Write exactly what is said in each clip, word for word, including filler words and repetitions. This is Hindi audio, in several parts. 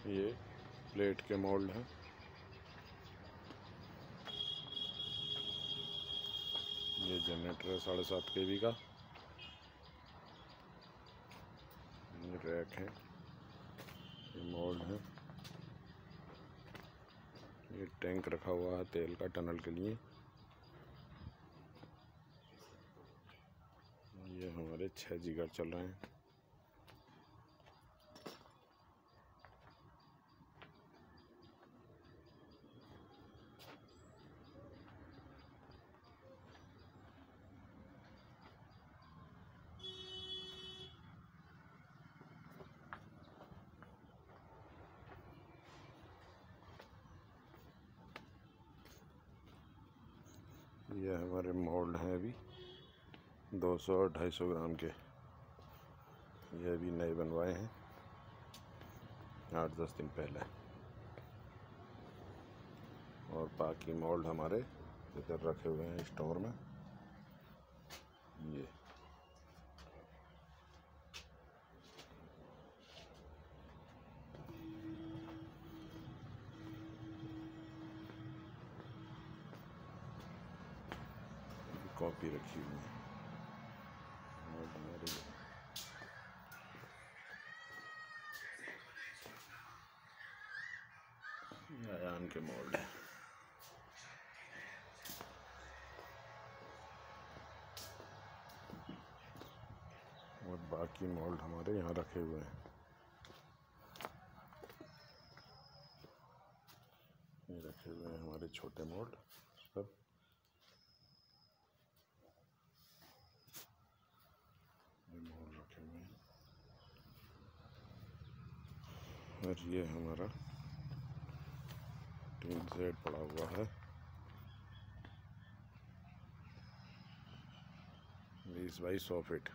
ये प्लेट के मोल्ड हैं। ये जनरेटर है साढ़े सात के वी का। ये रैक है, ये मोल्ड है। ये टैंक रखा हुआ है तेल का टनल के लिए। ये हमारे छः जिगर चल रहे हैं। ये हमारे मोल्ड हैं अभी दो सौ और ढाई सौ ग्राम के। ये अभी नए बनवाए हैं आठ दस दिन पहले। और बाकी मोल्ड हमारे इधर रखे हुए हैं स्टोर में। ये कॉपी रखी हुई है मोल्ड हमारे। आयान के मोल्ड है। और बाकी मोल्ड हमारे यहाँ रखे हुए हैं। ये रखे हुए हैं हमारे छोटे मोल्ड सब। ये मोल्ड रखे हुए हैं। और ये हमारा टीन सेट पड़ा हुआ है बीस बाई सौ फीट।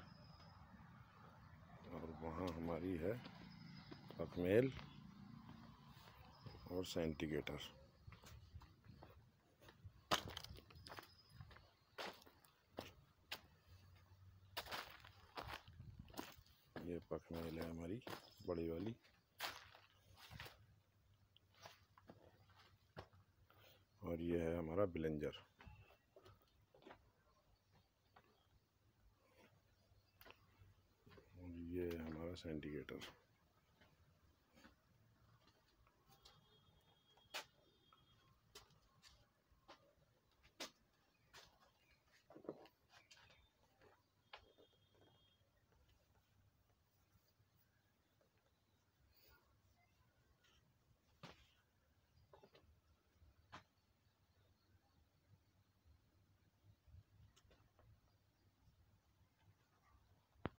और वहाँ हमारी है पखमेल और सेंटीगेटर। ये पखमेल है हमारी बड़ी वाली। और ये है हमारा ब्लेंजर। और ये है हमारा सेंटीगेटर।